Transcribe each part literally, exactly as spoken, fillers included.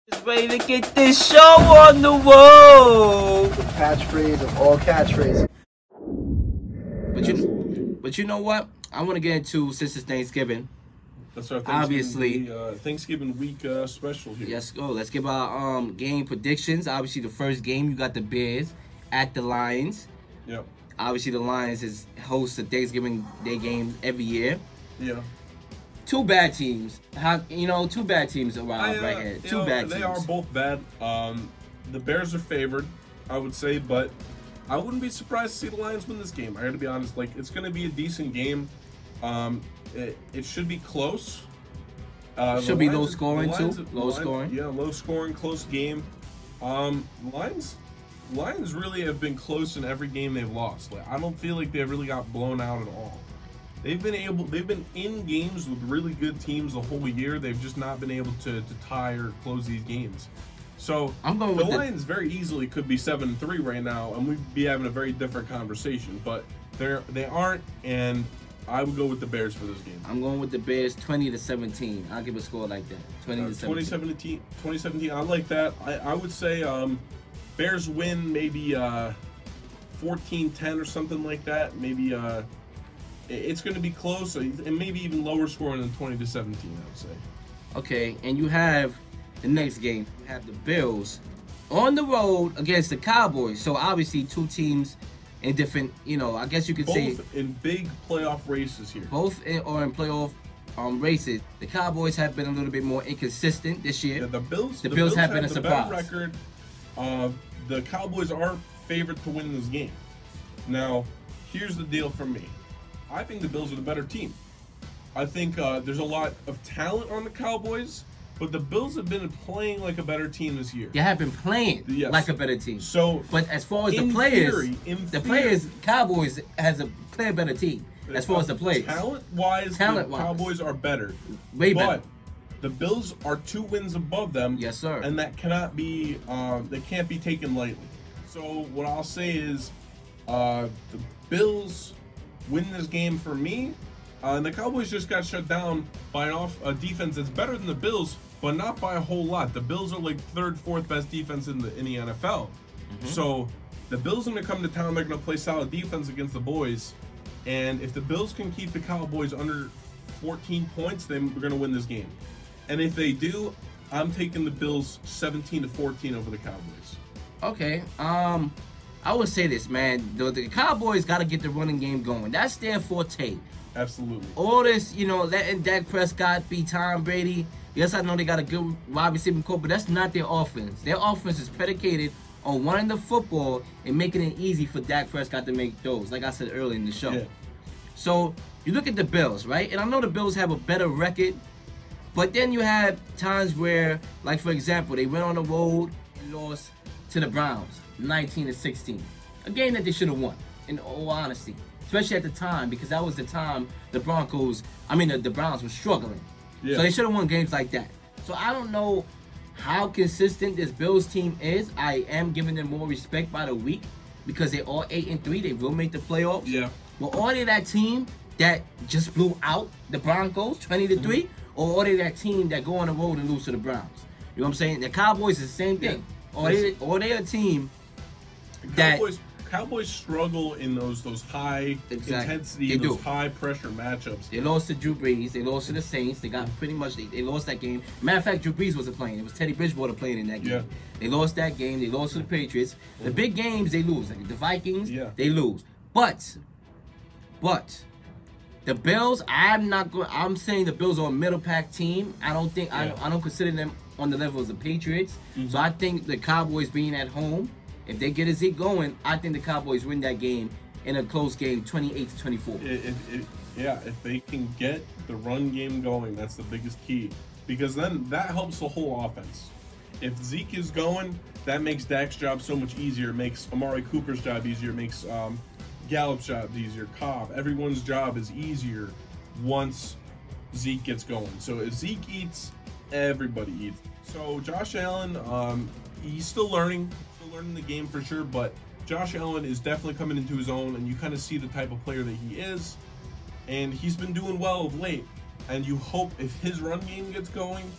Just ready to get this show on the road. The catchphrase of all catchphrases. But you, but you know what? I want to get into, since it's Thanksgiving. That's our Thanksgiving, Obviously, week, uh, Thanksgiving week uh, special here. Let's go. Let's give our um game predictions. Obviously, the first game you got the Bears at the Lions. Yep. Obviously, the Lions is host the Thanksgiving Day game every year. Yeah. Two bad teams. How you know? Two bad teams around I, uh, right here. Two know, bad they teams. are both bad. Um, the Bears are favored, I would say, but I wouldn't be surprised to see the Lions win this game. I got to be honest. Like, it's going to be a decent game. Um, it, it should be close. Uh, should be low scoring Lions, too. Low Lions, scoring. Yeah, low scoring, close game. Um, Lions, Lions really have been close in every game they've lost. Like, I don't feel like they've really got blown out at all. They've been able. They've been in games with really good teams the whole year. They've just not been able to to tie or close these games. So I'm going the with Lions the... very easily could be seven and three right now, and we'd be having a very different conversation. But they're they aren't, and I would go with the Bears for this game. I'm going with the Bears, twenty to seventeen. I'll give a score like that, twenty Uh, to seventeen. twenty seventeen, twenty seventeen. I like that. I, I would say um, Bears win maybe uh, fourteen ten or something like that. Maybe. Uh, It's going to be close, and maybe even lower scoring than twenty to seventeen, I would say. Okay, and you have the next game. You have the Bills on the road against the Cowboys. So obviously two teams in different, you know, I guess you could both say. Both in big playoff races here. Both in, or in playoff um, races. The Cowboys have been a little bit more inconsistent this year. Yeah, the Bills, the, the Bills, Bills have have been a the surprise. better record. Uh, the Cowboys are favored to win this game. Now, here's the deal for me. I think the Bills are the better team. I think uh, there's a lot of talent on the Cowboys, but the Bills have been playing like a better team this year. They have been playing Yes. like a better team. So, but as far as the in players, theory, in the theory, players, Cowboys has a play a better team. As far as the players, talent-wise, talent the Cowboys are better. Way but better. The Bills are two wins above them. Yes, sir. And that cannot be, um, they can't be taken lightly. So what I'll say is, uh, the Bills win this game for me, uh, and the Cowboys just got shut down by an off a defense that's better than the Bills, but not by a whole lot. The Bills are like third, fourth best defense in the in the N F L. Mm-hmm. So the Bills are going to come to town. They're going to play solid defense against the boys, and if the Bills can keep the Cowboys under fourteen points, then we're going to win this game. And if they do, I'm taking the Bills seventeen to fourteen over the Cowboys. Okay. Um. I would say this, man. The, the Cowboys got to get the running game going. That's their forte. Absolutely. All this, you know, letting Dak Prescott be Tom Brady. Yes, I know they got a good wide receiving core, but that's not their offense. Their offense is predicated on running the football and making it easy for Dak Prescott to make throws, like I said earlier in the show. Yeah. So you look at the Bills, right? And I know the Bills have a better record, but then you have times where, like, for example, they went on the road and lost to the Browns. nineteen to sixteen, a game that they should have won, in all honesty, especially at the time, because that was the time the Broncos, I mean the, the Browns were struggling. Yeah. So they should have won games like that. So I don't know how consistent this Bills team is. I am giving them more respect by the week because they are eight and three. They will make the playoffs. Yeah. But are they that team that just blew out the Broncos twenty to three, mm-hmm. or are they that team that go on the road and lose to the Browns? You know what I'm saying? The Cowboys is the same thing. Yeah. Or they, or they a team that Cowboys, Cowboys struggle in those those high exactly. intensity, they those do. high pressure matchups. They lost to Drew Brees. They lost to the Saints. They got pretty much they, they lost that game. Matter of fact, Drew Brees wasn't playing. It was Teddy Bridgewater playing in that game. Yeah. They lost that game. They lost to the Patriots. The big games they lose. Like the Vikings, yeah. they lose. But, but. The Bills, I'm not going. I'm saying the Bills are a middle pack team. I don't think yeah. I, I don't consider them on the level of the Patriots. Mm-hmm. So I think the Cowboys being at home, if they get a Zeke going, I think the Cowboys win that game in a close game, twenty-eight to twenty-four. It, it, it, yeah, if they can get the run game going, that's the biggest key, because then that helps the whole offense. If Zeke is going, that makes Dak's job so much easier. It makes Amari Cooper's job easier. It makes um, Gallup's job easier. Cobb, everyone's job is easier once Zeke gets going. So if Zeke eats, everybody eats. So Josh Allen, um, he's still learning, still learning the game for sure, but Josh Allen is definitely coming into his own, and you kind of see the type of player that he is, and he's been doing well of late. And you hope if his run game gets going,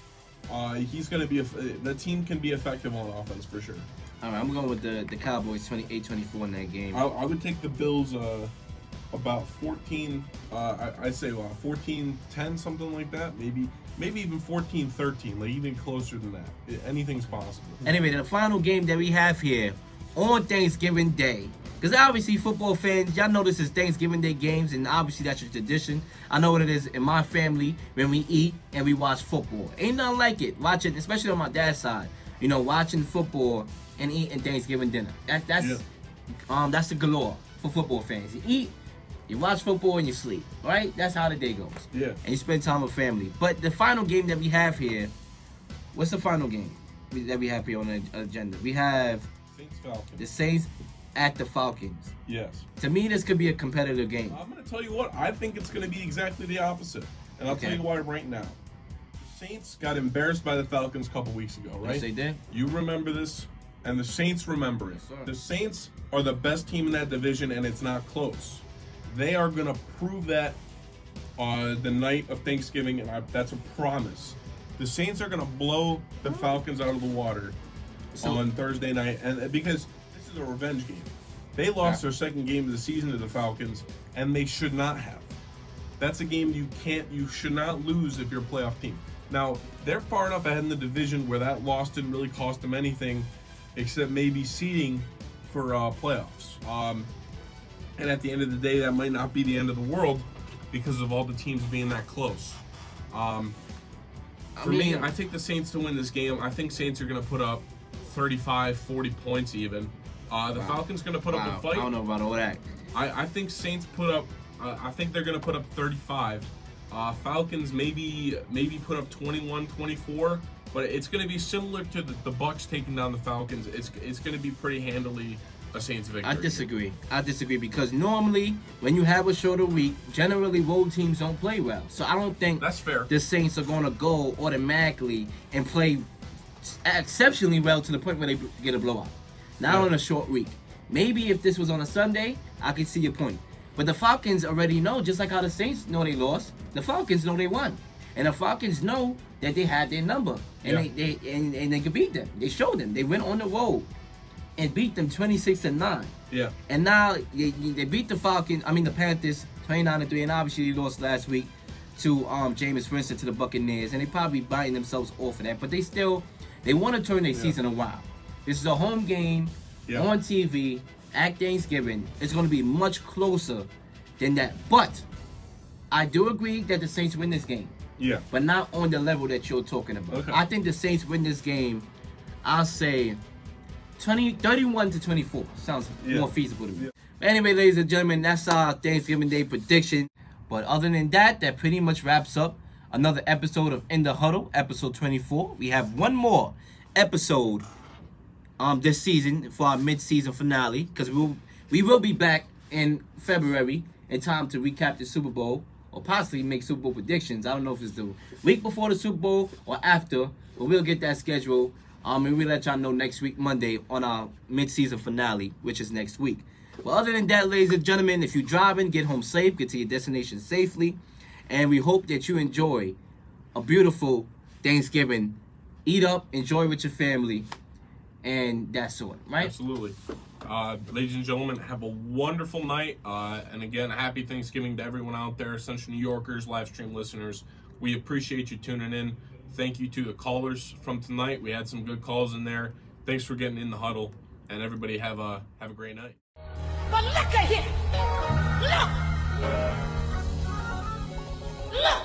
uh, he's going to be, a, the team can be effective on offense for sure. All right, I'm going with the, the Cowboys twenty-eight twenty-four in that game. I, I would take the Bills uh, about fourteen, uh, I, I'd say uh, fourteen ten, something like that. Maybe maybe even fourteen thirteen, like even closer than that. Anything's possible. Anyway, the final game that we have here on Thanksgiving Day. Because obviously, football fans, y'all know this is Thanksgiving Day games, and obviously that's your tradition. I know what it is in my family when we eat and we watch football. Ain't nothing like it. Watching, especially on my dad's side, you know, watching football and eating Thanksgiving dinner. That, that's yeah. um that's the galore for football fans. You eat, you watch football, and you sleep. Right? That's how the day goes. Yeah. And you spend time with family. But the final game that we have here, what's the final game that we have here on the agenda? We have Saints Falcons. The Saints at the Falcons. Yes. To me, this could be a competitive game. I'm going to tell you what, I think it's going to be exactly the opposite. And I'll okay. tell you why right now. The Saints got embarrassed by the Falcons a couple weeks ago, right? Yes, they did. You remember this, and the Saints remember it. Yes, the Saints are the best team in that division, and it's not close. They are going to prove that uh, the night of Thanksgiving, and I, that's a promise. The Saints are going to blow the Falcons out of the water so, on Thursday night, and because this is a revenge game. They lost yeah. their second game of the season to the Falcons, and they should not have. That's a game you can't, you should not lose if you're a playoff team. Now, they're far enough ahead in the division where that loss didn't really cost them anything, except maybe seeding for uh, playoffs. Um, and at the end of the day, that might not be the end of the world because of all the teams being that close. Um, for I mean, me, I take the Saints to win this game. I think Saints are going to put up thirty-five, forty points even. Uh, the wow. Falcons going to put wow. up a fight. I don't know about all that. I, I think Saints put up, uh, I think they're going to put up thirty-five. Uh, Falcons maybe maybe put up twenty-one, twenty-four, but it's going to be similar to the, the Bucs taking down the Falcons. It's it's going to be pretty handily a Saints victory. I disagree. I disagree because normally when you have a shorter week, generally road teams don't play well. So I don't think that's fair. The Saints are going to go automatically and play exceptionally well to the point where they get a blowout. Not yeah. on a short week. Maybe if this was on a Sunday, I could see your point. But the Falcons already know, just like how the Saints know they lost, the Falcons know they won. And the Falcons know that they had their number. And yeah. they, they and, and they could beat them. They showed them. They went on the road and beat them twenty-six to nine. Yeah. And now they, they beat the Falcons, I mean the Panthers twenty-nine to three, and obviously they lost last week to um Jameis Winston to the Buccaneers. And they probably biting themselves off of that. But they still they want to turn their yeah. season around. This is a home game yeah. on T V at Thanksgiving. It's going to be much closer than that. But I do agree that the Saints win this game. Yeah. But not on the level that you're talking about. Okay. I think the Saints win this game, I'll say twenty, thirty-one to twenty-four. Sounds yeah. more feasible to me. Yeah. But anyway, ladies and gentlemen, that's our Thanksgiving Day prediction. But other than that, that pretty much wraps up another episode of In the Huddle, episode twenty-four. We have one more episode Um, this season for our mid-season finale, because we will we will be back in February in time to recap the Super Bowl or possibly make Super Bowl predictions. I don't know if it's the week before the Super Bowl or after, but we'll get that schedule. Um, and we'll let y'all know next week Monday on our mid-season finale, which is next week. But other than that, ladies and gentlemen, if you're driving, get home safe, get to your destination safely, and we hope that you enjoy a beautiful Thanksgiving. Eat up, enjoy with your family. And that sort, right? Absolutely. Uh, ladies and gentlemen, have a wonderful night. Uh, and again, happy Thanksgiving to everyone out there, Central New Yorkers, live stream listeners. We appreciate you tuning in. Thank you to the callers from tonight. We had some good calls in there. Thanks for getting in the huddle. And everybody have a have a great night. But look at him. Look. Look.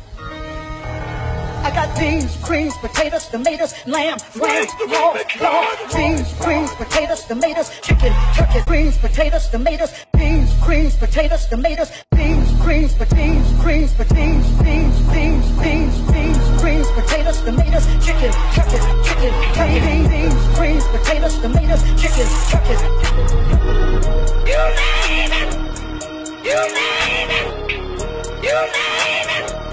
I got beans, creams, potatoes, tomatoes, lamb, lamb, raw, raw, beans, creams, potatoes, tomatoes, chicken, turkey, greens, potatoes, tomatoes, beans, creams, potatoes, tomatoes, beans, creams, beans, creams, beans, beans, beans, beans, beans, creams, potatoes, tomatoes, chicken, turkey, chicken, turkey, beans, creams, potatoes, tomatoes, chicken, turkey. You name it! You name it! You name it!